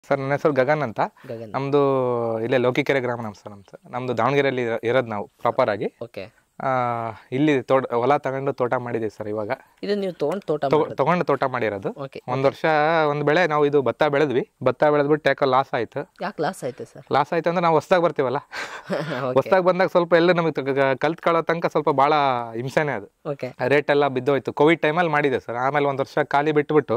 Sir ನನ್ನ ಹೆಸರು ಗಗನ್ ಅಂತ. ಗಗನ್. ನಮ್ಮದು ಇಲ್ಲೇ ಲೋಕಿಕೆರೆ ಗ್ರಾಮ ನಮ್ಮದು ದಾವಣಗೆರೆಯಲ್ಲಿ ಇರೋದು ನಾವು ಪ್ರಾಪರ್ ಆಗಿ. ಓಕೆ. ಇಲ್ಲಿ ಹೊಲ ತಗೊಂಡು ತೋಟ ಮಾಡಿದ್ದೀವಿ ಸರ್. ಇವಾಗ ಇದು ನೀವು ತಗೊಂಡು ತೋಟ ಮಾಡಿರೋದು. ಓಕೆ. ಒಂದು ವರ್ಷ ಒಂದು ಬೆಳೆ ನಾವು ಇದು ಭತ್ತ ಬೆಳೆದ್ವಿ. ಭತ್ತ ಬೆಳೆದ್ಬಿಟ್ಟು ಯಾಕೋ ಲಾಸ್ ಆಯ್ತು. ಯಾಕೆ ಲಾಸ್ ಆಯ್ತು ಸರ್? ಲಾಸ್ ಆಯ್ತು ಅಂದ್ರೆ ನಾವು ಹೊಸ್ದಾಗಿ ಬರ್ತೀವಲ್ಲ, ಹೊಸ್ದಾಗಿ ಬಂದಾಗ ಸ್ವಲ್ಪ ಎಲ್ಲ ನಮಗೆ ಕಲ್ತ್ಕೊಳ್ಳೋ ತನಕ ಸ್ವಲ್ಪ ಭಾಳ ಹಿಂಸೆನೇ ಅದು. ಓಕೆ. ರೇಟ್ ಎಲ್ಲ ಬಿದ್ದೋಯ್ತು. ಕೋವಿಡ್ ಟೈಮಲ್ಲಿ ಮಾಡಿದೆ ಸರ್. ಆಮೇಲೆ ಒಂದು ವರ್ಷ ಖಾಲಿ ಬಿಟ್ಬಿಟ್ಟು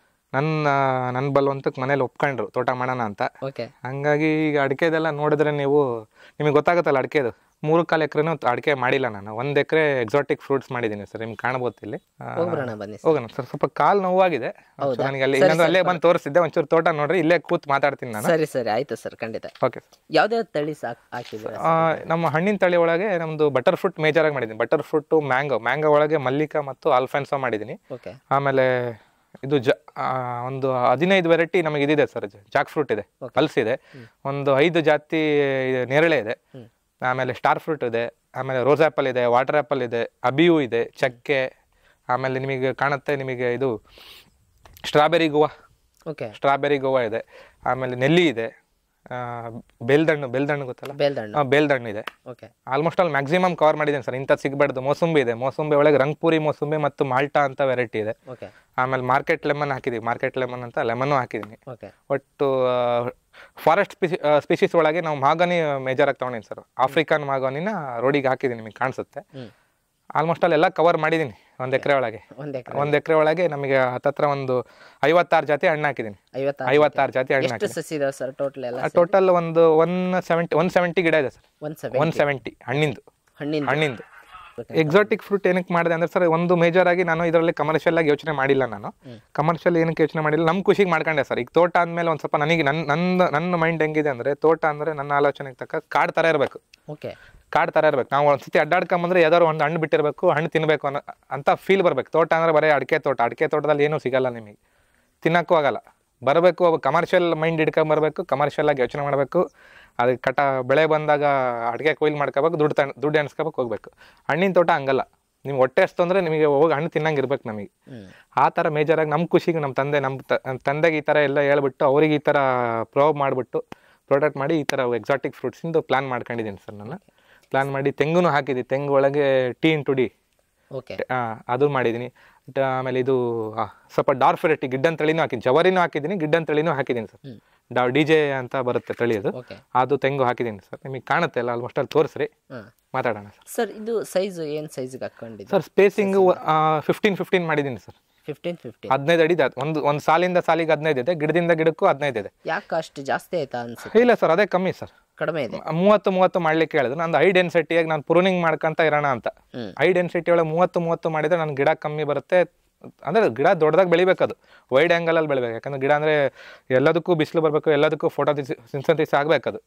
ನನ್ನ ಬಲವಂತಕ್ಕೆ ಮನೇಲಿ ಒಪ್ಕೊಂಡ್ರು ತೋಟ ಮಾಡೋಣ ಅಂತ. ಓಕೆ. ಹಂಗಾಗಿ ಈಗ ಅಡಿಕೆದೆಲ್ಲ ನೋಡಿದ್ರೆ ನಿಮಗೆ ಗೊತ್ತಾಗುತ್ತಲ್ಲ, ಅಡಿಕೆದು 3-4 ಎಕರೆನೂ ಅಡಿಕೆ ಮಾಡಿಲ್ಲ ನಾನು. 1 ಎಕರೆ ಎಕ್ಸಾಟಿಕ್ ಫ್ರೂಟ್ಸ್ ಮಾಡಿದ್ದೀನಿ ಸರ್. ನಿಮ್ಗೆ ಕಾಣಬಹುದು ಇಲ್ಲಿ. ಹೋಗೋಣ ಸರ್. ಸ್ವಲ್ಪ ಕಾಲು ನೋವಾಗಿದೆ ನನಗೆ. ಅಲ್ಲಿ ಇನ್ನೊಂದು ಅಲ್ಲೇ ಬಂದು ತೋರಿಸಿದ್ದೆ. ಒಂಚೂರು ತೋಟ ನೋಡ್ರಿ, ಇಲ್ಲೇ ಕೂತ್ ಮಾತಾಡ್ತೀನಿ ನಾನು. ಸರಿ ಸರಿ, ಆಯ್ತು ಸರ್, ಖಂಡಿತ. Okay sir. ಯಾವ್ದಾವ್ದು ತಳಿ ಹಾಕಿದ್ದೀರಾ? ನಮ್ಮ ಹಣ್ಣಿನ ತಳಿ ಒಳಗೆ ನಮ್ದು ಬಟರ್ ಫ್ರೂಟ್ ಮೇಜರ್ ಆಗಿ ಮಾಡಿದ್ದೀನಿ. ಬಟರ್ ಫ್ರೂಟ್, ಮ್ಯಾಂಗೋ ಒಳಗೆ ಮಲ್ಲಿಕಾ ಮತ್ತು ಆಲ್ಫಾನ್ಸೋ ಮಾಡಿದ್ದೀನಿ. ಓಕೆ. ಆಮೇಲೆ ಇದು ಒಂದು 15 ವೆರೈಟಿ ನಮಗೆ ಇದಿದೆ ಸರ್. ಜಾಕ್ ಫ್ರೂಟ್ ಇದೆ, ಪಲ್ಸ್ ಇದೆ, ಒಂದು 5 ಜಾತಿ ನೇರಳೆ ಇದೆ, ಆಮೇಲೆ ಸ್ಟಾರ್ ಫ್ರೂಟ್ ಇದೆ, ಆಮೇಲೆ ರೋಸ್ ಆ್ಯಪಲ್ ಇದೆ, ವಾಟರ್ ಆ್ಯಪಲ್ ಇದೆ, ಅಬಿಯು ಇದೆ, ಚಕ್ಕೆ, ಆಮೇಲೆ ನಿಮಗೆ ಕಾಣುತ್ತೆ ನಿಮಗೆ ಇದು ಸ್ಟ್ರಾಬೆರಿ ಗೋವಾ ಇದೆ, ಆಮೇಲೆ ನೆಲ್ಲಿ ಇದೆ, ಬೇಲ್ದಣ್ಣು ಗೊತ್ತಲ್ಲ, ಬೇಲ್ದಣ್ಣು ಇದೆ. ಆಲ್ಮೋಸ್ಟ್ ಆಲ್ ಮ್ಯಾಕ್ಸಿಮಮ್ ಕವರ್ ಮಾಡಿದ್ದೇನೆ ಸರ್. ಇಂಥ ಸಿಗಬಾರ್ದು. ಮೋಸಂಬಿ ಇದೆ, ಮೋಸಂಬಿ ಒಳಗೆ ರಂಗ್ಪುರಿ ಮೋಸಂಬಿ ಮತ್ತು ಮಾಲ್ಟಾ ಅಂತ ವೆರೈಟಿ ಇದೆ. ಆಮೇಲೆ ಮಾರ್ಕೆಟ್ ಲೆಮನ್ ಹಾಕಿದ್ದೀವಿ. ಮಾರ್ಕೆಟ್ ಲೆಮನ್ ಅಂತ ಲೆಮನ್ನು ಹಾಕಿದ್ದೀನಿ. ಒಟ್ಟು ಫಾರೆಸ್ಟ್ ಸ್ಪೀಶೀಸ್ ಒಳಗೆ ನಾವು ಮಾಗಾನಿ ಮೇಜರ್ ಆಗಿ ತೊಗೊಂಡಿದ್ದೀನಿ ಸರ್. ಆಫ್ರಿಕನ್ ಮಾಗಾನಿನ ರೋಡಿಗೆ ಹಾಕಿದ್ದೀನಿ, ನಿಮಗೆ ಕಾಣಿಸುತ್ತೆ. ಆಲ್ಮೋಸ್ಟ್ ಅಲ್ಲಿ ಎಲ್ಲ ಕವರ್ ಮಾಡಿದ್ದೀನಿ 1 ಎಕರೆ ಒಳಗೆ. 1 ಎಕರೆ ಒಳಗೆ ನಮಗೆ ಹತ್ತತ್ರ ಒಂದು 56 ಜಾತಿ ಹಣ್ಣು ಹಾಕಿದ್ದೀನಿ. 56 ಜಾತಿ ಹಣ್ಣು ಹಾಕಿದ್ದೀನಿ. ಟೋಟಲ್ ಒಂದು 170 ಗಿಡ ಇದೆ ಸರ್. 170 ಹಣ್ಣಿಂದು. ಎಕ್ಸಾಟಿಕ್ ಫ್ರೂಟ್ ಏನಕ್ಕೆ ಮಾಡಿದೆ ಅಂದ್ರೆ ಸರ್, ಒಂದು ಮೇಜರ್ ಆಗಿ ನಾನು ಇದರಲ್ಲಿ ಕಮರ್ಷಿಯಲ್ ಆಗಿ ಯೋಚನೆ ಮಾಡಿಲ್ಲ. ಕಮರ್ಷಿಯಲ್ ಏನಕ್ಕೆ ಯೋಚನೆ ಮಾಡಿಲ್ಲ, ನಮ್ಮ ಖುಷಿಗೆ ಮಾಡ್ಕೊಂಡೆ ಸರ್. ಈಗ ತೋಟ ಅಂದಮೇಲೆ ಒಂದು ಸ್ವಲ್ಪ ನನಗೆ ನನ್ನ ಮೈಂಡ್ ಹೆಂಗಿದೆ ಅಂದರೆ, ತೋಟ ಅಂದರೆ ನನ್ನ ಆಲೋಚನೆಗೆ ತಕ್ಕ ಕಾಡು ಥರ ಇರಬೇಕು. ನಾವು ಒಂದ್ಸತಿ ಅಡ್ಡಾಡ್ಕೊಂಬಂದ್ರೆ ಯಾವ್ದಾದ್ರು ಒಂದು ಹಣ್ಣು ಬಿಟ್ಟಿರಬೇಕು, ಹಣ್ಣು ತಿನ್ನಬೇಕು ಅಂತ ಫೀಲ್ ಬರಬೇಕು. ತೋಟ ಅಂದರೆ ಬರೀ ಅಡಿಕೆ ತೋಟದಲ್ಲಿ ಏನೂ ಸಿಗಲ್ಲ, ನಿಮಗೆ ತಿನ್ನಕ್ಕೂ ಆಗಲ್ಲ. ಬರಬೇಕು ಕಮರ್ಷಿಯಲ್ ಮೈಂಡ್ ಹಿಡ್ಕೊಂಬರ್ಬೇಕು, ಕಮರ್ಷಿಯಲ್ ಆಗಿ ಯೋಚನೆ ಮಾಡಬೇಕು. ಅದಕ್ಕೆ ಬೆಳೆ ಬಂದಾಗ ಅಡಿಕೆ ಕೊಯ್ಲು ಮಾಡ್ಕೋಬೇಕು, ದುಡ್ಡು ಎಣಿಸ್ಕೋಬೇಕು, ಹೋಗ್ಬೇಕು. ಹಣ್ಣಿನ ತೋಟ ಹಂಗಲ್ಲ. ನಿಮ್ಗೆ ಹೊಟ್ಟೆ ಅಷ್ಟು ಅಂದರೆ ನಿಮಗೆ ಹೋಗಿ ಹಣ್ಣು ತಿನ್ನಂಗೆ ಇರ್ಬೇಕು ನಮಗೆ. ಆ ಥರ ಮೇಜರಾಗಿ ನಮ್ಮ ಖುಷಿಗೆ ನಮ್ಮ ತಂದೆಗೆ ಈ ಥರ ಎಲ್ಲ ಹೇಳ್ಬಿಟ್ಟು, ಅವ್ರಿಗೆ ಈ ಥರ ಪ್ರೊವೈಡ್ ಮಾಡಿಬಿಟ್ಟು ಪ್ರೊಡಕ್ಟ್ ಮಾಡಿ ಈ ಥರ ಎಕ್ಸಾಟಿಕ್ ಫ್ರೂಟ್ಸಿಂದು ಪ್ಲ್ಯಾನ್ ಮಾಡ್ಕೊಂಡಿದ್ದೀನಿ ಸರ್. ನಾನು ಪ್ಲ್ಯಾನ್ ಮಾಡಿ ತೆಂಗು ಹಾಕಿದ್ದೀನಿ. ತೆಂಗು ಒಳಗೆ T*D ಅದು ಮಾಡಿದ್ದೀನಿ. ಆಮೇಲೆ ಇದು ಸ್ವಲ್ಪ ಡಾರ್ಕ್ ವೆರೈಟಿ ಗಿಡ್ಡನ್ ತಳಿನೂ ಹಾಕಿದ್ದೀನಿ. ಜವರಿನೂ ಹಾಕಿದ್ದೀನಿ, ಗಿಡ್ಡನ್ ತಳಿನೂ ಹಾಕಿದ್ದೀನಿ ಸರ್. DJ ಅಂತ ಬರುತ್ತೆ ತಳಿ, ಅದು ತೆಂಗು ಹಾಕಿದ್ದೀನಿ ಸರ್. ನಿಮಗೆ ಕಾಣುತ್ತೆ ಎಲ್ಲ ಆಲ್ಮೋಸ್ಟ್ ಅಲ್ಲಿ. ತೋರಿಸ್ರಿ, ಮಾತಾಡೋಣ ಸರ್. ಇದು ಸೈಜ್ ಏನು ಸೈಜ್ಗೆ ಹಾಕೊಂಡಿದ್ದೀವಿ ಸರ್? ಸ್ಪೇಸಿಂಗ್ 15 ಮಾಡಿದ್ದೀನಿ ಸರ್. 15 ಅಡಿ. ಒಂದು ಸಾಲಿಂದ ಸಾಲಿಗೆ 15 ಇದೆ, ಗಿಡದಿಂದ ಗಿಡಕ್ಕೂ 15 ಇದೆ. ಯಾಕೆ ಅಷ್ಟು ಜಾಸ್ತಿ ಆಯ್ತಾ ಅನ್ಸುತ್ತೆ? ಇಲ್ಲ ಸರ್, ಅದೇ ಕಮ್ಮಿ ಸರ್. ಕಡಿಮೆ ಇದೆ. 30 ಮಾಡ್ಲಿಕ್ಕೆ ಹೇಳಿದ್ರು. ನಂದು ಹೈ ಡೆನ್ಸಿಟಿಯಾಗಿ ನಾನು ಪ್ರೂನಿಂಗ್ ಮಾಡ್ಕೊಂತ ಇರೋಣ ಅಂತ. ಹೈ ಡೆನ್ಸಿಟಿ ಒಳಗೆ 30 ಮಾಡಿದ್ರೆ ನನ್ನ ಗಿಡ ಕಮ್ಮಿ ಬರುತ್ತೆ. ಅಂದ್ರೆ ಗಿಡ ದೊಡ್ಡದಾಗಿ ಬೆಳಿಬೇಕು, ಅದು ವೈಡ್ ಆ್ಯಂಗಲ್ ಅಲ್ಲಿ ಬೆಳಿಬೇಕು. ಯಾಕಂದ್ರೆ ಗಿಡ ಅಂದ್ರೆ ಎಲ್ಲದಕ್ಕೂ ಬಿಸಿಲು ಬರಬೇಕು, ಎಲ್ಲದಕ್ಕೂ ಫೋಟೋಸಿಂಥಸಿಸ್ ಆಗ್ಬೇಕು. ಅದು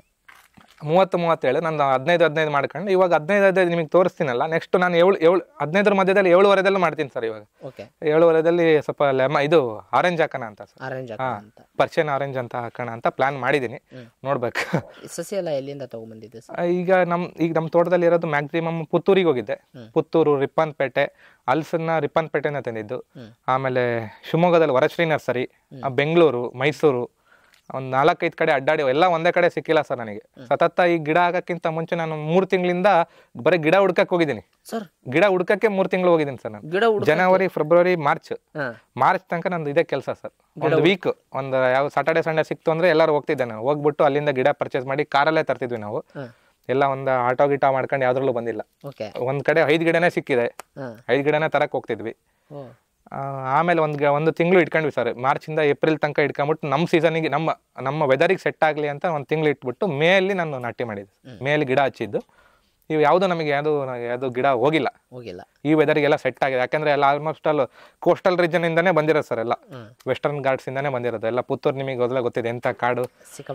30 ಹೇಳಿ ನಂದು 15 ಮಾಡ್ಕೊಂಡು ಇವಾಗ 15 ನಿಮಗೆ ತೋರಿಸ್ತೀನಲ್ಲ. ನೆಕ್ಸ್ಟ್ ನಾನು 15 ಮಧ್ಯದಲ್ಲಿ 7.5 ಮಾಡ್ತೀನಿ ಸರ್. ಇವಾಗ 7.5 ಸ್ವಲ್ಪ ಇದು ಆರೆಂಜ್ ಹಾಕೋಣ ಅಂತ ಸರ್. ಪರ್ಷಿಯನ್ ಆರೆಂಜ್ ಅಂತ ಹಾಕೋಣ ಅಂತ ಪ್ಲಾನ್ ಮಾಡಿದ್ದೀನಿ. ನೋಡ್ಬೇಕು. ಸಸಿ ಎಲ್ಲ ಎಲ್ಲಿಂದ ತಗೊಂಡ್ಬಂದಿದ್ದೆ? ಈಗ ನಮ್ಮ ತೋಟದಲ್ಲಿ ಇರೋದು ಮ್ಯಾಕ್ಸಿಮಮ್ ಪುತ್ತೂರಿಗೆ ಹೋಗಿದ್ದೆ. ಪುತ್ತೂರು, ರಿಪ್ಪನ್ಪೇಟೆ, ಹಲ್ಸನ್ನ ರಿಪ್ಪನ್ಪೇಟೆನ ತಂದಿದ್ದು. ಆಮೇಲೆ ಶಿವಮೊಗ್ಗದಲ್ಲಿ ವರಶ್ರೀ ನರ್ಸರಿ, ಬೆಂಗಳೂರು, ಮೈಸೂರು, ಒಂದು 4-5 ಕಡೆ ಅಡ್ಡಾಡಿ ಎಲ್ಲ ಒಂದೇ ಕಡೆ ಸಿಕ್ಕಿಲ್ಲ ಸರ್ ನನಗೆ. ಸತತ ಈ ಗಿಡ ಆಗಕ್ಕಿಂತ ಮುಂಚೆ ನಾನು 3 ತಿಂಗಳಿಂದ ಬರೀ ಗಿಡ ಹುಡ್ಕಕ್ಕೆ ಹೋಗಿದ್ದೀನಿ ಸರ್. ಗಿಡ ಹುಡ್ಕಕ್ಕೆ 3 ತಿಂಗಳು ಹೋಗಿದ್ದೀನಿ ಸರ್ ನಾನು. ಜನವರಿ, ಫೆಬ್ರವರಿ, ಮಾರ್ಚ್ ತನಕ ನಂದು ಇದೇ ಕೆಲಸ ಸರ್. ಒಂದು ವೀಕ್, ಒಂದು ಯಾವ ಸಾಟರ್ಡೆ ಸಂಡೇ ಸಿಕ್ತು ಅಂದ್ರೆ ಎಲ್ಲರೂ ಹೋಗ್ತಿದ್ದೆ ನಾನು. ಹೋಗ್ಬಿಟ್ಟು ಅಲ್ಲಿಂದ ಗಿಡ ಪರ್ಚೇಸ್ ಮಾಡಿ ಕಾರಲ್ಲೇ ತರ್ತಿದ್ವಿ ನಾವು. ಎಲ್ಲ ಒಂದು ಆಟೋ ಗಿಟ ಮಾಡ್ಕೊಂಡು ಯಾವ್ದ್ರಲ್ಲೂ ಬಂದಿಲ್ಲ. ಒಂದ್ ಕಡೆ 5 ಗಿಡನೇ ಸಿಕ್ಕಿದೆ, 5 ಗಿಡನೇ ತರಕ್ ಹೋಗ್ತಿದ್ವಿ. ಆಮೇಲೆ ಒಂದು ತಿಂಗಳು ಇಟ್ಕೊಂಡ್ವಿ ಸರ್. ಮಾರ್ಚಿಂದ ಏಪ್ರಿಲ್ ತನಕ ಇಟ್ಕೊಂಡ್ಬಿಟ್ಟು ನಮ್ಮ ಸೀಸನಿಗೆ ನಮ್ಮ ವೆದರಿಗೆ ಸೆಟ್ ಆಗಲಿ ಅಂತ 1 ತಿಂಗಳು ಇಟ್ಬಿಟ್ಟು ಮೇಯಲ್ಲಿ ನಾನು ನಾಟಿ ಮಾಡಿದ್ದೆ. ಮೇಯಲ್ಲಿ ಗಿಡ ಹಚ್ಚಿದ್ದು. ಇವು ಯಾವುದು ನಮಗೆ ಯಾವುದು ಗಿಡ ಹೋಗಿಲ್ಲ. ಈ ವೆದರಿಗೆಲ್ಲ ಸೆಟ್ ಆಗಿದೆ. ಯಾಕಂದ್ರೆ ಎಲ್ಲ ಆಲ್ಮೋಸ್ಟ್ ಆಲ್ ಕೋಸ್ಟಲ್ ರೀಜನ್ ಇಂದಾನೇ ಬಂದಿರೋದು ಸರ್. ಎಲ್ಲ ವೆಸ್ಟರ್ನ್ ಘಾಟ್ಸ್ ಇಂದಾನೇ ಬಂದಿರೋದು. ಎಲ್ಲ ಪುತ್ತೂರು ನಿಮಗೆ ಮೊದಲೇ ಗೊತ್ತಿದೆ ಎಂತ ಕಾಡು.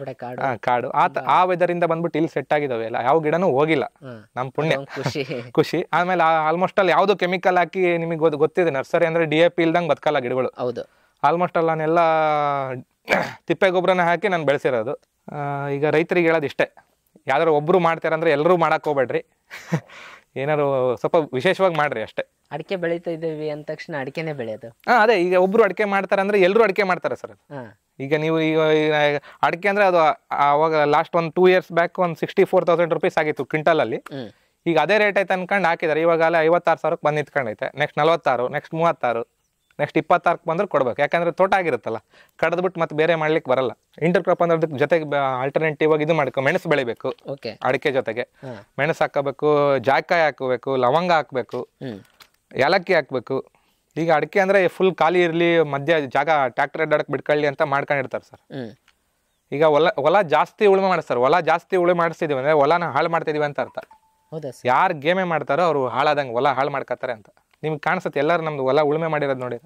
ಆ ವೆದರ್ ಇಂದ ಬಂದ್ಬಿಟ್ಟು ಇಲ್ಲಿ ಸೆಟ್ ಆಗಿದಾವೆ. ಎಲ್ಲ ಯಾವ ಗಿಡನೂ ಹೋಗಿಲ್ಲ. ನಮ್ಮ ಪುಣ್ಯ, ಖುಷಿ. ಆಮೇಲೆ ಆಲ್ಮೋಸ್ಟ್ ಆಲ್ ಯಾವ್ದು ಕೆಮಿಕಲ್ ಹಾಕಿ ನಿಮಗೆ ಗೊತ್ತಿದೆ, ನರ್ಸರಿ ಅಂದ್ರೆ DAP ಇಲ್ದಂಗೆ ಬದುಕಲ್ಲ ಗಿಡಗಳು. ಆಲ್ಮೋಸ್ಟ್ ಆಲ್ ನಾನೆಲ್ಲ ತಿಪ್ಪೆ ಗೊಬ್ಬರನ ಹಾಕಿ ನಾನು ಬೆಳೆಸಿರೋದು. ಈಗ ರೈತರಿಗೆ ಹೇಳೋದು ಇಷ್ಟೇ, ಯಾವ್ದಾರು ಒಬ್ರು ಮಾಡ್ತಾರಂದ್ರೆ ಎಲ್ಲರೂ ಮಾಡಕ್ ಹೋಗ್ಬೇಡ್ರಿ. ಏನಾರು ಸ್ವಲ್ಪ ವಿಶೇಷವಾಗಿ ಮಾಡ್ರಿ ಅಷ್ಟೇ. ಅಡಿಕೆ ಬೆಳೀತಾ ಇದ್ದೀವಿ ಅಂದ ತಕ್ಷಣ ಅಡಿಕೆನೇ ಬೆಳೆಯೋದು? ಅದೇ, ಈಗ ಒಬ್ರು ಅಡಿಕೆ ಮಾಡ್ತಾರಂದ್ರೆ ಎಲ್ಲರೂ ಅಡಿಕೆ ಮಾಡ್ತಾರೆ ಸರ್. ಈಗ ನೀವು ಈಗ ಅಡಿಕೆ ಅಂದರೆ ಅದು ಆವಾಗ ಲಾಸ್ಟ್ ಒಂದು 2 years ಬ್ಯಾಕ್ ಒಂದು 64,000 rupees ಆಗಿತ್ತು ಕ್ವಿಂಟಲಲ್ಲಿ. ಈಗ ಅದೇ ರೇಟ್ ಐತೆ ಅನ್ಕೊಂಡು ಹಾಕಿದ್ದಾರೆ. ಇವಾಗ ಅಲ್ಲೇ 56,000ಕ್ಕೆ ಬಂದು ನಿಂತ್ಕೊಂಡೈತೆ. ನೆಕ್ಸ್ಟ್ 46, ನೆಕ್ಸ್ಟ್ 36, ನೆಕ್ಸ್ಟ್ 26ಕ್ಕೆ ಬಂದ್ರೆ ಕೊಡ್ಬೇಕು. ಯಾಕಂದ್ರೆ ತೋಟ ಆಗಿರುತ್ತಲ್ಲ, ಕಡ್ದ್ಬಿಟ್ಟು ಮತ್ತೆ ಬೇರೆ ಮಾಡ್ಲಿಕ್ಕೆ ಬರಲ್ಲ. ಇಂಟರ್ ಕ್ರಾಪ್ ಅಂದ್ರೆ ಅದಕ್ಕೆ ಜೊತೆಗೆ ಆಲ್ಟರ್ನೇಟಿವ್ ಆಗಿ ಇದು ಮಾಡ್ಕೊ ಮೆಣಸು ಬೆಳಿಬೇಕು. ಅಡಿಕೆ ಜೊತೆಗೆ ಮೆಣಸು ಹಾಕೋಬೇಕು, ಜಾಕಾಯಿ ಹಾಕಬೇಕು, ಲವಂಗ ಹಾಕಬೇಕು, ಏಲಕ್ಕಿ ಹಾಕಬೇಕು. ಈಗ ಅಡಿಕೆ ಅಂದ್ರೆ ಫುಲ್ ಖಾಲಿ ಇರಲಿ, ಮಧ್ಯ ಜಾಗ ಟ್ರ್ಯಾಕ್ಟರ್ ಅಡ್ಡಾಡಕ್ಕೆ ಬಿಡ್ಕೊಳ್ಳಿ ಅಂತ ಮಾಡ್ಕೊಂಡಿರ್ತಾರೆ ಸರ್. ಈಗ ಹೊಲ ಜಾಸ್ತಿ ಉಳುಮೆ ಮಾಡಿಸ್ತಾರೆ. ಹೊಲ ಜಾಸ್ತಿ ಉಳುಮೆ ಮಾಡಿಸ್ತಿದೀವಿ ಅಂದ್ರೆ ಹೊಲನ ಹಾಳು ಮಾಡ್ತಿದೀವಿ ಅಂತ ಅರ್ಥ. ಯಾರು ಗೇಮೆ ಮಾಡ್ತಾರೋ ಅವರು ಹಾಳಾದಂಗೆ ಹೊಲ ಹಾಳು ಮಾಡ್ಕೊತಾರೆ ಅಂತ. ನಿಮ್ಗೆ ಕಾಣಿಸುತ್ತೆ ಎಲ್ಲರೂ ನಮ್ದು ಹೊಲ ಉಳುಮೆ ಮಾಡಿರೋದು ನೋಡಿ.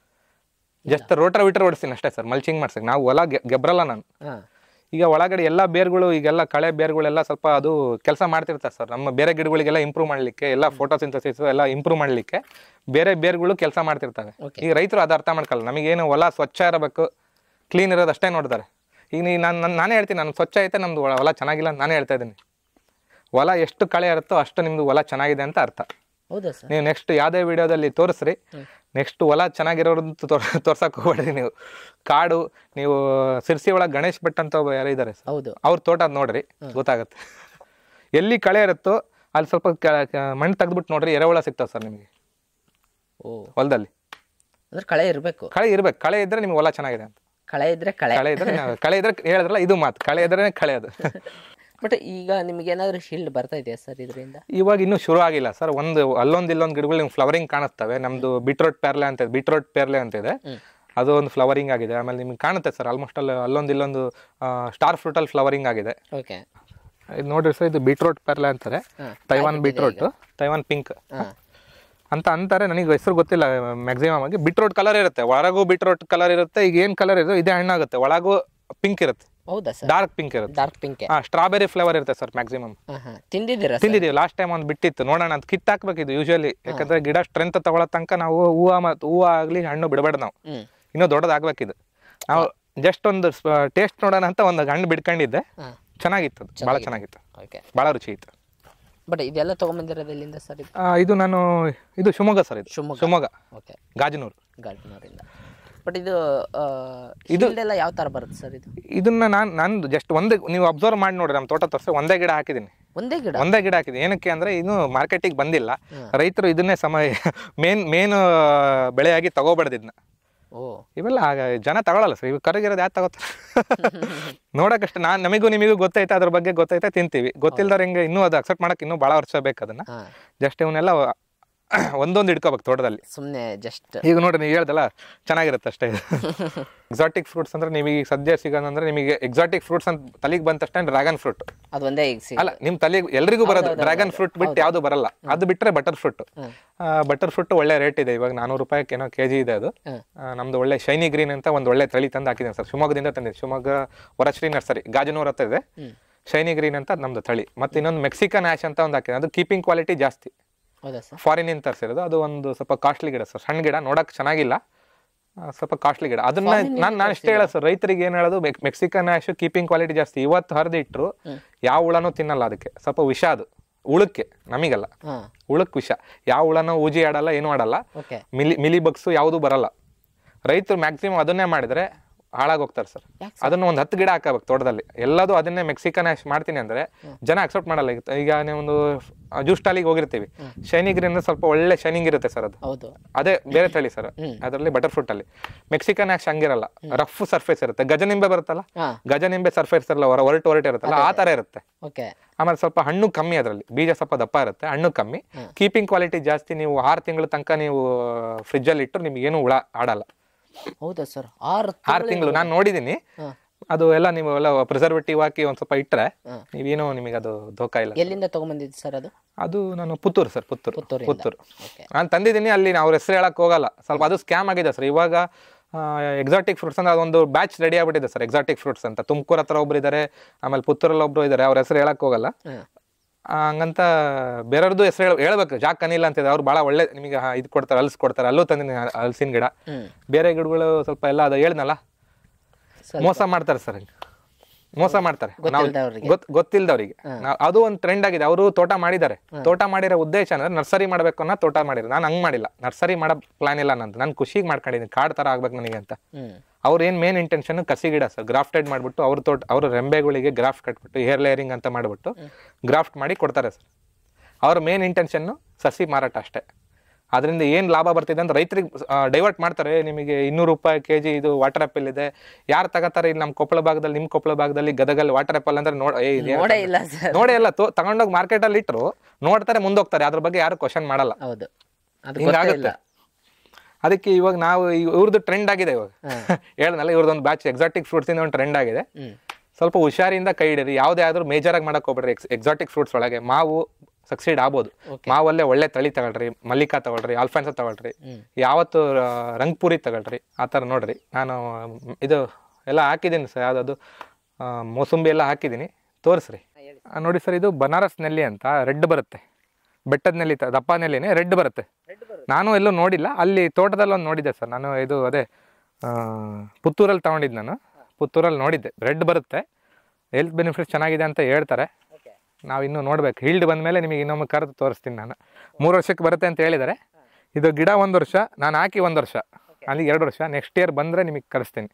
ಜಸ್ಟ್ ರೋಟರ್ ವಿಟರ್ ಓಡಿಸ್ತೀನಿ ಅಷ್ಟೇ ಸರ್, ಮಲ್ಚಿಂಗ್ ಮಾಡ್ಸಕ್ಕೆ. ನಾವು ಹೊಲ ಗೆಬ್ರಲ್ಲ ನಾನು. ಈಗ ಒಳಗಡೆ ಎಲ್ಲ ಬೇರ್ಗಳು, ಈಗೆಲ್ಲ ಕಳೆ ಬೇರ್ಗಳೆಲ್ಲ ಸ್ವಲ್ಪ ಅದು ಕೆಲಸ ಮಾಡ್ತಿರ್ತಾರೆ ಸರ್. ನಮ್ಮ ಬೇರೆ ಗಿಡಗಳಿಗೆಲ್ಲ ಇಂಪ್ರೂವ್ ಮಾಡಲಿಕ್ಕೆ, ಎಲ್ಲ ಫೋಟೋಸಿಂಥಸಿಸ್ ಎಲ್ಲ ಇಂಪ್ರೂವ್ ಮಾಡಲಿಕ್ಕೆ ಬೇರೆ ಬೇರ್ಗಳು ಕೆಲಸ ಮಾಡ್ತಿರ್ತವೆ. ಈಗ ರೈತರು ಅದು ಅರ್ಥ ಮಾಡ್ಕೊಳ್ಳಲ್ಲ. ನಮಗೇನು ಹೊಲ ಸ್ವಚ್ಛ ಇರಬೇಕು, ಕ್ಲೀನ್ ಇರೋದು ಅಷ್ಟೇ ನೋಡ್ತಾರೆ. ಈಗ ನಾನೇ ಹೇಳ್ತೀನಿ, ನಾನು ಸ್ವಚ್ಛ ಐತೆ, ನಮ್ದು ಹೊಲ ಚೆನ್ನಾಗಿಲ್ಲ ಅಂತ ನಾನೇ ಹೇಳ್ತಾ ಇದ್ದೀನಿ. ಹೊಲ ಎಷ್ಟು ಕಳೆ ಇರುತ್ತೋ ಅಷ್ಟು ನಿಮ್ದು ಹೊಲ ಚೆನ್ನಾಗಿದೆ ಅಂತ ಅರ್ಥ. ನೀವು ನೆಕ್ಸ್ಟ್ ಯಾವುದೇ ವಿಡಿಯೋದಲ್ಲಿ ತೋರಿಸ್ರಿ, ನೆಕ್ಸ್ಟ್ ಹೊಲ ಚೆನ್ನಾಗಿರೋದು ತೋರ್ಸಕ್ಕೆ ಹೋಗ್ಬೇಡ್ರಿ. ನೀವು ಕಾಡು, ನೀವು ಸಿರ್ಸಿ ಒಳಗೆ ಗಣೇಶ್ ಭಟ್ ಅಂತ ಯಾರು ಇದ್ದಾರೆ, ಅವ್ರ ತೋಟ ನೋಡ್ರಿ, ಗೊತ್ತಾಗತ್ತೆ. ಎಲ್ಲಿ ಕಳೆ ಇರುತ್ತೋ ಅಲ್ಲಿ ಸ್ವಲ್ಪ ಮಣ್ಣು ತೆಗೆದ್ಬಿಟ್ಟು ನೋಡ್ರಿ, ಎರೆಹುಳ ಸಿಗ್ತಾವೆ ಸರ್ ನಿಮಗೆ ಹೊಲದಲ್ಲಿ. ಕಳೆ ಇರಬೇಕು, ಕಳೆ ಇದ್ರೆ ನಿಮ್ಗೆ ಹೊಲ ಚೆನ್ನಾಗಿದೆ ಅಂತ. ಕಳೆ ಇದ್ರೆ ಹೇಳಿದ್ರಲ್ಲ ಇದು ಮಾತು, ಕಳೆ ಇದ್ರೆ ಕಳೆ ಅದು. ಬಟ್ ಈಗ ನಿಮ್ಗೆ ಏನಾದ್ರು ಶೀಲ್ಡ್ ಬರ್ತಾ ಇದೆಯಾ ಸರ್ ಇದರಿಂದ? ಇವಾಗ ಇನ್ನೂ ಶುರು ಆಗಿಲ್ಲ ಸರ್. ಅಲ್ಲೊಂದು ಗಿಡಗಳು ನಿಮ್ಗೆ ಫ್ಲವರಿಂಗ್ ಕಾಣಿಸ್ತವೆ. ನಮ್ದು ಬೀಟ್ರೋಟ್ ಪೇರ್ಲೆ ಅಂತ ಇದೆ, ಅದು ಒಂದು ಫ್ಲವರಿಂಗ್ ಆಗಿದೆ. ಆಮೇಲೆ ನಿಮ್ಗೆ ಕಾಣುತ್ತೆ ಸರ್, ಆಲ್ಮೋಸ್ಟ್ ಇಲ್ಲೊಂದು ಸ್ಟಾರ್ ಫ್ರೂಟಲ್ಲಿ ಫ್ಲವರಿಂಗ್ ಆಗಿದೆ. ಇದು ನೋಡ್ರಿ ಸರ್, ಇದು ಬೀಟ್ರೋಟ್ ಪೇರ್ಲೆ ಅಂತಾರೆ. ತೈವಾನ್ ಬೀಟ್ರೋಟ್, ತೈವಾನ್ ಪಿಂಕ್ ಅಂತ ಅಂತಾರೆ. ನನಗೆ ಹೆಸರು ಗೊತ್ತಿಲ್ಲ. ಮ್ಯಾಕ್ಸಿಮಮ್ ಆಗಿ ಬೀಟ್ರೋಟ್ ಕಲರ್ ಇರುತ್ತೆ, ಒಳಗೂ ಬೀಟ್ರೋಟ್ ಕಲರ್ ಇರುತ್ತೆ. ಈಗ ಏನ್ ಕಲರ್ ಇರುತ್ತೆ ಇದೇ ಹಣ್ಣಾಗುತ್ತೆ, ಒಳಗೂ ಪಿಂಕ್ ಇರುತ್ತೆ. ಡಾರ್ಕ್ ಪಿಂಕ್ ಇರುತ್ತೆ. ಸ್ಟ್ರಾಬೆರಿ ಫ್ಲೇವರ್ ಇರುತ್ತೆ ಸರ್ ಮ್ಯಾಕ್ಸಿಮಮ್. ತಿಂದಿದ್ದೀವಿ ಲಾಸ್ಟ್ ಟೈಮ್ ಒಂದು ಬಿಟ್ಟಿತ್ತು, ನೋಡೋಣ ಅಂತ. ಕಿತ್ ಹಾಕ್ಬೇಕಿದ್ದು ಯೂಶುವಲಿ, ಯಾಕಂದ್ರೆ ಗಿಡ ಸ್ಟ್ರೆಂತ್ ತಗೊಳ್ಳೋ ತನಕ ನಾವು ಹೂವು ಆಗ್ಲಿ ಹಣ್ಣು ಬಿಡಬೇಡ. ನಾವು ಇನ್ನೂ ದೊಡ್ಡದಾಗ್ಬೇಕಿದು. ನಾವು ಜಸ್ಟ್ ಒಂದು ಟೇಸ್ಟ್ ನೋಡೋಣ ಅಂತ ಒಂದು ಹಣ್ಣು ಬಿಡ್ಕೊಂಡಿದ್ದೆ, ಚೆನ್ನಾಗಿತ್ತು, ಭಾಳ ಚೆನ್ನಾಗಿತ್ತು, ಭಾಳ ರುಚಿ ಇತ್ತು. ಬಟ್ ಇದೆಲ್ಲ ತಗೊಂಡ್ಬಂದಿರೋದು ಎಲ್ಲಿಂದ ಸರ್? ಇದು ಶಿವಮೊಗ್ಗ ಸರ್. ಇದು ಶಿವಮೊಗ್ಗ, ಗಾಜನೂರಿಂದ. ಬಟ್ ಇದು ಯಾವ ತರ ಬರುತ್ತೆ ಸರ್? ಇದನ್ನ ನಾನು ಜಸ್ಟ್ ನೀವು ಅಬ್ಸರ್ವ್ ಮಾಡಿ ನೋಡ್ರಿ, ನಮ್ಮ ತೋಟ ತೋರಿಸಿ ಒಂದೇ ಗಿಡ ಹಾಕಿದ್ದೀನಿ. ಒಂದೇ ಗಿಡ ಹಾಕಿದ್ದೀನಿ. ಏನಕ್ಕೆ ಅಂದ್ರೆ ಇನ್ನು ಮಾರ್ಕೆಟಿಗೆ ಬಂದಿಲ್ಲ. ರೈತರು ಇದನ್ನೇ ಮೇನ್ ಬೆಳೆಯಾಗಿ ತಗೋಬಾರ್ದು ಇದನ್ನ. ಇವೆಲ್ಲ ಜನ ತಗೊಳಲ್ಲ ಸರ್. ಇವು ಕರಗಿರೋದು ಯಾರು ತಗೋತಾರೆ? ನೋಡಕಷ್ಟು ನಮಗೂ ನಿಮಗೂ ಗೊತ್ತೈತೆ, ಅದ್ರ ಬಗ್ಗೆ ಗೊತ್ತೈತೆ, ತಿಂತೀವಿ. ಗೊತ್ತಿಲ್ದಾರ ಹೆಂಗೆ ಇನ್ನೂ ಅದು ಅಕ್ಸೆಪ್ಟ್ ಮಾಡಕ್ ಇನ್ನೂ ಭಾಳ ವರ್ಷ ಬೇಕು. ಅದನ್ನ ಜಸ್ಟ್ ಇವನ್ನೆಲ್ಲ ಒಂದೊಂದು ಇಟ್ಕೋಬೇಕು ತೋಟದಲ್ಲಿ, ಸುಮ್ಮನೆ ಜಸ್ಟ್. ಈಗ ನೋಡ್ರಿ, ನೀವು ಹೇಳ್ದಲ್ಲ ಚೆನ್ನಾಗಿರುತ್ತೆ ಅಷ್ಟೇ. ಎಕ್ಸಾಟಿಕ್ ಫ್ರೂಟ್ಸ್ ಅಂದ್ರೆ ನಿಮಗೆ ಸದ್ಯ ಸಿಗೋದಂದ್ರೆ, ನಿಮಗೆ ಎಕ್ಸಾಟಿಕ್ ಫ್ರೂಟ್ಸ್ ಅಂತ ತಲೆಗೆ ಬಂದ ತಕ್ಷಣ ಡ್ರ್ಯಾಗನ್ ಫ್ರೂಟ್ ಅಲ್ಲ, ನಿಮ್ ತಲೆಗೆ ಎಲ್ರಿಗೂ ಬರೋದು ಡ್ರ್ಯಾಗನ್ ಫ್ರೂಟ್ ಬಿಟ್ಟು ಯಾವ್ದು ಬರಲ್ಲ. ಅದು ಬಿಟ್ರೆ ಬಟರ್ ಫ್ರೂಟ್ ಒಳ್ಳೆ ರೇಟ್ ಇದೆ. ಇವಾಗ 400 ರೂಪಾಯಿಗೆ ಏನೋ ಕೆಜಿ ಇದೆ ಅದು. ನಮ್ದು ಒಳ್ಳೆ ಶೈನಿ ಗ್ರೀನ್ ಅಂತ ಒಂದು ಒಳ್ಳೆ ತಳಿ ತಂದು ಹಾಕಿದ್ದೀನಿ ಸರ್. ಶಿವಮೊಗ್ಗದಿಂದ ತಂದಿದೆ. ಶಿವಮೊಗ್ಗ ವರಶ್ರೀ ನರ್ಸರಿ, ಗಾಜನೂರ್ ಹತ್ರ ಇದೆ. ಶೈನಿ ಗ್ರೀನ್ ಅಂತ ನಮ್ದು ತಳಿ. ಮತ್ತೆ ಇನ್ನೊಂದು ಮೆಕ್ಸಿಕನ್ ಆಶ್ ಅಂತ ಒಂದು ಹಾಕಿದೆ. ಅದು ಕೀಪಿಂಗ್ ಕ್ವಾಲಿಟಿ ಜಾಸ್ತಿ, ಫಾರಿನ್ ಇಂದ ತರಿಸಿರೋದು. ಅದು ಒಂದು ಸ್ವಲ್ಪ ಕಾಸ್ಟ್ಲಿ ಗಿಡ ಸರ್. ಸಣ್ಣ ಗಿಡ, ನೋಡಕ್ ಚೆನ್ನಾಗಿಲ್ಲ, ಸ್ವಲ್ಪ ಕಾಸ್ಟ್ಲಿ ಗಿಡ. ಅದನ್ನ ನಾನು ಇಷ್ಟೇ ಹೇಳ ಸರ್, ರೈತರಿಗೆ ಏನ್ ಹೇಳೋದು, ಮೆಕ್ಸಿಕನ್ ಆಶ್ ಕೀಪಿಂಗ್ ಕ್ವಾಲಿಟಿ ಜಾಸ್ತಿ. ಇವತ್ತು ಹರಿದಿಟ್ರು ಯಾವ ಹುಳನೂ ತಿನ್ನಲ್ಲ. ಅದಕ್ಕೆ ಸ್ವಲ್ಪ ವಿಷ, ಅದು ಉಳಕ್ಕೆ, ನಮಗಲ್ಲ, ಉಳಕ್ ವಿಷ. ಯಾವ ಹುಳನೂ ಊಜಿ ಆಡಲ್ಲ, ಏನು ಆಡಲ್ಲ. ಮಿಲಿ ಬಗ್ಸು ಯಾವುದು ಬರಲ್ಲ. ರೈತರು ಮ್ಯಾಕ್ಸಿಮಮ್ ಅದನ್ನೇ ಮಾಡಿದ್ರೆ ಹಾಳಾಗೋಗ್ತಾರೆ ಸರ್. ಅದನ್ನ ಒಂದು 10 ಗಿಡ ಹಾಕಬೇಕು ತೋಟದಲ್ಲಿ. ಎಲ್ಲದೂ ಅದನ್ನೇ ಮೆಕ್ಸಿಕನ್ ಆಶ್ ಮಾಡ್ತೀನಿ ಅಂದ್ರೆ ಜನ ಅಕ್ಸೆಪ್ಟ್ ಮಾಡಲ್ಲ. ಈಗ ನೀವೊಂದು ಜ್ಯೂಸ್ ಸ್ಟಾಲಿಗೆ ಹೋಗಿರ್ತೀವಿ, ಶೈನಿ ಗ್ರೀನ್ ಸ್ವಲ್ಪ ಒಳ್ಳೆ ಶೈನಿಂಗ್ ಇರುತ್ತೆ ಸರ್. ಅದು ಅದೇ ಬೇರೆ ತಳಿ ಸರ್. ಅದರಲ್ಲಿ ಬಟರ್ ಫ್ರೂಟ್ ಅಲ್ಲಿ ಮೆಕ್ಸಿಕನ್ ಆಶ್ ಹಂಗಿರಲ್ಲ, ರಫ್ ಸರ್ಫೇಸ್ ಇರುತ್ತೆ. ಗಜನಿಂಬೆ ಬರುತ್ತಲ್ಲ, ಗಜನಿಂಬೆ ಸರ್ಫೇಸ್ ಇರಲ್ಲ, ಹೊರಟು ಇರುತ್ತಲ್ಲ, ಆ ತರ ಇರುತ್ತೆ. ಆಮೇಲೆ ಸ್ವಲ್ಪ ಹಣ್ಣು ಕಮ್ಮಿ, ಅದರಲ್ಲಿ ಬೀಜ ಸ್ವಲ್ಪ ದಪ್ಪ ಇರುತ್ತೆ, ಹಣ್ಣು ಕಮ್ಮಿ, ಕೀಪಿಂಗ್ ಕ್ವಾಲಿಟಿ ಜಾಸ್ತಿ. ನೀವು 6 ತಿಂಗಳ ತನಕ ನೀವು ಫ್ರಿಜ್ ಅಲ್ಲಿ ಇಟ್ಟರು ನಿಮ್ಗೆ ಏನು ಹುಳ ಆಡಲ್ಲ. ಹೌದಾ ಸರ್? 6 ತಿಂಗಳು ನಾನು ನೋಡಿದೀನಿ. ಅದು ಎಲ್ಲ ನೀವು ಎಲ್ಲ ಪ್ರಿಸರ್ವೇಟಿವ್ ಹಾಕಿ ಒಂದ್ ಸ್ವಲ್ಪ ಇಟ್ಟರೆ ನೀವೇನೋ ನಿಮಗೆ ಅದು ಧೋಕಾ ಇಲ್ಲ. ಎಲ್ಲಿಂದ ತಗೊಂಡ್ಬಂದಿದ್ದು ಸರ್ ಅದು? ಅದು ನಾನು ಪುತ್ತೂರು ಸರ್, ಪುತ್ತೂರು ನಾನು ತಂದಿದ್ದೀನಿ. ಅಲ್ಲಿ ಅವ್ರ ಹೆಸರು ಹೇಳಕ್ ಹೋಗಲ್ಲ, ಸ್ವಲ್ಪ ಅದು ಸ್ಕ್ಯಾಮ್ ಆಗಿದೆ ಸರ್. ಇವಾಗ ಎಕ್ಸಾಟಿಕ್ ಫ್ರೂಟ್ಸ್ ಅಂದ್ರೆ ಅದೊಂದು ಬ್ಯಾಚ್ ರೆಡಿ ಆಗ್ಬಿಟ್ಟಿದೆ ಸರ್, ಎಕ್ಸಾಟಿಕ್ ಫ್ರೂಟ್ಸ್ ಅಂತ. ತುಮಕೂರು ಹತ್ರ ಒಬ್ರು ಇದ್ದಾರೆ, ಆಮೇಲೆ ಪುತ್ತೂರಲ್ಲಿ ಒಬ್ರು ಇದ್ದಾರೆ. ಅವ್ರ ಹೆಸರು ಹೇಳಕ್ ಹೋಗಲ್ಲ. ಹಂಗಂತ ಬೇರೆಯವ್ರದ್ದು ಹೆಸರು ಹೇಳ್ಬೇಕು. ಜಾಕ್ ಅನಿಲ್ ಅಂತಿದೆ, ಅವ್ರು ಭಾಳ ಒಳ್ಳೆ ನಿಮಗೆ ಇದು ಕೊಡ್ತಾರೆ, ಹಲ್ಸ್ ಕೊಡ್ತಾರೆ. ಅಲ್ಲೂ ತಂದಿನಿ ಹಲ್ಸಿನ ಗಿಡ. ಬೇರೆ ಗಿಡಗಳು ಸ್ವಲ್ಪ ಎಲ್ಲ ಅದು ಹೇಳಿದ್ನಲ್ಲ, ಮೋಸ ಮಾಡ್ತಾರೆ ಸರ್. ಮೋಸ ಮಾಡ್ತಾರೆ ಗೊತ್ತಿಲ್ದವ್ರಿಗೆ. ಗೊತ್ತಿಲ್ದವ್ರಿಗೆ. ಅದು ಒಂದು ಟ್ರೆಂಡ್ ಆಗಿದೆ. ಅವರು ತೋಟ ಮಾಡಿದ್ದಾರೆ. ತೋಟ ಮಾಡಿರೋ ಉದ್ದೇಶ ಅಂದ್ರೆ ನರ್ಸರಿ ಮಾಡ್ಬೇಕು ಅನ್ನೋ ತೋಟ ಮಾಡಿರೋ. ನಾನು ಹಂಗ್ ಮಾಡಿಲ್ಲ, ನರ್ಸರಿ ಮಾಡೋ ಪ್ಲಾನ್ ಇಲ್ಲ ನಂದು. ನಾನು ಖುಷಿಗೆ ಮಾಡ್ಕೊಂಡಿದ್ದೀನಿ, ಕಾಡ್ ತರ ಆಗ್ಬೇಕು ನನಗೆ ಅಂತ. ಅವ್ರ ಏನ್ ಮೇನ್ ಇಂಟೆನ್ಷನ್ ಕಸಿ ಗಿಡ ಸರ್, ಗ್ರಾಫ್ಟೆಡ್ ಮಾಡ್ಬಿಟ್ಟು ಅವ್ರ ತೋಟ ಅವ್ರ ರೆಂಬೆಗಳಿಗೆ ಗ್ರಾಫ್ಟ್ ಕಟ್ಬಿಟ್ಟು ಹೇರ್ ಲೇಯರಿಂಗ್ ಅಂತ ಮಾಡ್ಬಿಟ್ಟು ಗ್ರಾಫ್ಟ್ ಮಾಡಿ ಕೊಡ್ತಾರೆ ಸರ್. ಅವ್ರ ಮೇನ್ ಇಂಟೆನ್ಷನ್ ಸಸಿ ಮಾರಾಟ ಅಷ್ಟೇ. ಅದರಿಂದ ಏನು ಲಾಭ ಬರ್ತಿದೆ ಅಂತ ರೈತರಿಗೆ ಡೈವರ್ಟ್ ಮಾಡ್ತಾರೆ. ನಿಮಗೆ 200 ರೂಪಾಯಿ ಕೆಜಿ ಇದು ವಾಟರ್ ಆ್ಯಪಲ್ ಇದೆ, ಯಾರು ತಗೋತಾರೆ ಇಲ್ಲಿ ನಮ್ಮ ಕೊಪ್ಪಳ ಭಾಗದಲ್ಲಿ, ನಿಮ್ಮ ಕೊಪ್ಪಳ ಭಾಗದಲ್ಲಿ ಗದಗಲ್ಲಿ ವಾಟರ್ ಆ್ಯಪಲ್ ಅಂದ್ರೆ ನೋಡೇ ಇಲ್ಲ ಸರ್. ನೋಡೇ ಇಲ್ಲ. ತಗೊಂಡೋಗಿ ಮಾರ್ಕೆಟಲ್ಲಿ ಇಟ್ಟರು ನೋಡ್ತಾರೆ, ಮುಂದೋಗ್ತಾರೆ. ಅದ್ರ ಬಗ್ಗೆ ಯಾರು ಕ್ವಶನ್ ಮಾಡಲ್ಲ. ಹೌದು, ಅದು ಹಿಂಗಾಗುತ್ತೆ. ಅದಕ್ಕೆ ಇವಾಗ ನಾವು ಇವ್ರದ್ದು ಟ್ರೆಂಡ್ ಆಗಿದೆ ಇವಾಗ. ಹೇಳನಲ್ಲ, ಇವ್ರದ್ದೊಂದು ಬ್ಯಾಚ್ ಎಕ್ಸಾಟಿಕ್ ಫ್ರೂಟ್ಸ್ ಇಂದ ಒಂದು ಟ್ರೆಂಡ್ ಆಗಿದೆ. ಸ್ವಲ್ಪ ಹುಷಾರಿಂದ ಕೈ ಹಿಡಿರಿ. ಯಾವುದೇ ಆದ್ರೂ ಮೇಜರ್ ಆಗಿ ಮಾಡಕ್ ಹೋಗ್ಬೇಡ್ರಿ. ಎಕ್ಸಾಟಿಕ್ ಫ್ರೂಟ್ಸ್ ಒಳಗೆ ಮಾವು ಸಕ್ಸೀಡ್ ಆಗ್ಬೋದು. ಮಾವಲ್ಲೇ ಒಳ್ಳೆ ತಳಿ ತಗೊಳ್ರಿ, ಮಲ್ಲಿಕಾ ತಗೊಳ್ರಿ, ಆಲ್ಫಾನ್ಸಾ ತಗೊಳ್ರಿ, ಯಾವತ್ತು ರಂಗ್ಪುರಿ ತಗೊಳ್ರಿ, ಆ ಥರ ನೋಡ್ರಿ. ನಾನು ಇದು ಎಲ್ಲ ಹಾಕಿದ್ದೀನಿ ಸರ್, ಯಾವುದದು ಮೋಸಂಬಿ ಎಲ್ಲ ಹಾಕಿದ್ದೀನಿ, ತೋರಿಸ್ರಿ. ನೋಡಿ ಸರ್, ಇದು ಬನಾರಸ್ ನೆಲ್ಲಿ ಅಂತ ರೆಡ್ ಬರುತ್ತೆ. ಬೆಟ್ಟದ ನೆಲ್ಲಿ, ದಪ್ಪ ನೆಲ್ಲಿನೇ ರೆಡ್ ಬರುತ್ತೆ. ನಾನು ಎಲ್ಲೂ ನೋಡಿಲ್ಲ, ಅಲ್ಲಿ ತೋಟದಲ್ಲಿ ಒಂದು ನೋಡಿದ್ದೆ ಸರ್ ನಾನು. ಇದು ಅದೇ ಪುತ್ತೂರಲ್ಲಿ ತಗೊಂಡಿದ್ದು ನಾನು. ಪುತ್ತೂರಲ್ಲಿ ನೋಡಿದ್ದೆ, ರೆಡ್ ಬರುತ್ತೆ. ಹೆಲ್ತ್ ಬೆನಿಫಿಟ್ಸ್ ಚೆನ್ನಾಗಿದೆ ಅಂತ ಹೇಳ್ತಾರೆ. ನಾವು ಇನ್ನೂ ನೋಡ್ಬೇಕು. ಹೀಲ್ಡ್ ಬಂದಮೇಲೆ ನಿಮಗೆ ಇನ್ನೊಮ್ಮೆ ಕರೆದು ತೋರಿಸ್ತೀನಿ ನಾನು. 3 ವರ್ಷಕ್ಕೆ ಬರುತ್ತೆ ಅಂತ ಹೇಳಿದ್ದಾರೆ. ಇದು ಗಿಡ 1 ವರ್ಷ, ನಾನು ಹಾಕಿ 1 ವರ್ಷ, ಅಲ್ಲಿ 2 ವರ್ಷ. ನೆಕ್ಸ್ಟ್ ಇಯರ್ ಬಂದರೆ ನಿಮಗೆ ಕರೆಸ್ತೀನಿ.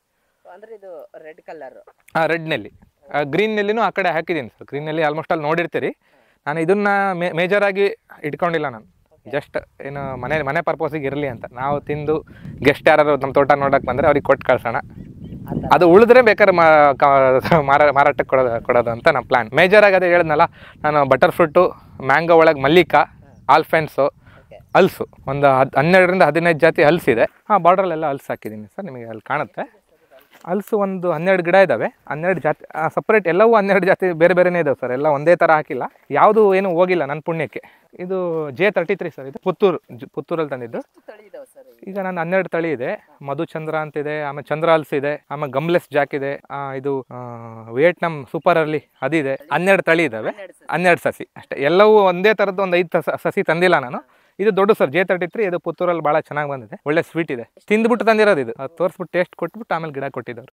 ಹಾಂ, ರೆಡ್ ನೆಲ್ಲಿ. ಗ್ರೀನ್ ನೆಲ್ಲಿನೂ ಆ ಕಡೆ ಹಾಕಿದ್ದೀನಿ ಸರ್. ಗ್ರೀನ್ ನೆಲ್ಲಿ ಆಲ್ಮೋಸ್ಟ್ ಅಲ್ಲಿ ನೋಡಿರ್ತೀರಿ. ನಾನು ಇದನ್ನ ಮೇಜರ್ ಆಗಿ ಇಟ್ಕೊಂಡಿಲ್ಲ. ನಾನು ಜಸ್ಟ್ ಏನು ಮನೆ ಪರ್ಪೋಸಿಗೆ ಇರಲಿ ಅಂತ. ನಾವು ತಿಂದು ಗೆಸ್ಟ್ ಯಾರು ನಮ್ಮ ತೋಟ ನೋಡೋಕೆ ಬಂದರೆ ಅವ್ರಿಗೆ ಕೊಟ್ಟು ಕಳ್ಸೋಣ. ಅದು ಉಳಿದ್ರೆ ಬೇಕಾದ್ರೆ ಮಾರಾಟಕ್ಕೆ ಕೊಡೋದು ಅಂತ ನಮ್ಮ ಪ್ಲ್ಯಾನ್. ಮೇಜರ್ ಆಗಿ ಅದೇ ಹೇಳಿದ್ನಲ್ಲ ನಾನು, ಬಟರ್ ಫ್ರೂಟು, ಮ್ಯಾಂಗೋ ಒಳಗೆ ಮಲ್ಲಿಕಾ, ಆಲ್ಫೆನ್ಸು, ಹಲ್ಸು, ಒಂದು 12ರಿಂದ 15 ಜಾತಿ ಹಲ್ಸಿದೆ. ಹಾಂ, ಬಾರ್ಡ್ರಲ್ಲೆಲ್ಲ ಹಲ್ಸು ಹಾಕಿದ್ದೀನಿ ಸರ್, ನಿಮಗೆ ಅಲ್ಲಿ ಕಾಣುತ್ತೆ. ಹಲ್ಸು ಒಂದು 12 ಗಿಡ ಇದ್ದಾವೆ, 12 ಜಾತಿ ಸಪ್ರೇಟ್. ಎಲ್ಲವೂ 12 ಜಾತಿ ಬೇರೆ ಬೇರೆನೇ ಇದಾವೆ ಸರ್, ಎಲ್ಲ ಒಂದೇ ಥರ ಹಾಕಿಲ್ಲ. ಯಾವುದು ಏನೂ ಹೋಗಿಲ್ಲ ನನ್ನ ಪುಣ್ಯಕ್ಕೆ. ಇದು J33 ಸರ್, ಇದು ಪುತ್ತೂರಲ್ಲಿ ತಂದಿದ್ದು. ಈಗ ನಾನು 12 ತಳಿ ಇದೆ. ಮಧುಚಂದ್ರ ಅಂತಿದೆ, ಆಮೇಲೆ ಚಂದ್ರ ಹಲ್ಸ್ ಇದೆ, ಆಮೇಲೆ ಗಮ್ಲೆಸ್ ಜಾಕ್ ಇದೆ, ಇದು ವಿಯೆಟ್ನಾಂ ಸೂಪರ್ ಅರ್ಲಿ ಅದಿದೆ. 12 ತಳಿ ಇದ್ದಾವೆ, 12 ಸಸಿ ಅಷ್ಟೇ. ಎಲ್ಲವೂ ಒಂದೇ ಥರದ್ದು ಒಂದು 5 ಸಸಿ ತಂದಿಲ್ಲ ನಾನು. ಇದು ದೊಡ್ಡ ಸರ್, J33. ಇದು ಪುತ್ತೂರಲ್ಲಿ ಭಾಳ ಚೆನ್ನಾಗಿ ಬಂದಿದೆ, ಒಳ್ಳೆ ಸ್ವೀಟ್ ಇದೆ. ತಿಂದ್ಬಿಟ್ಟು ತಂದಿರೋದು ಇದು. ತೋರಿಸ್ಬಿಟ್ಟು ಟೇಸ್ಟ್ ಕೊಟ್ಬಿಟ್ಟು ಆಮೇಲೆ ಗಿಡ ಕೊಟ್ಟಿದ್ದವ್ರು.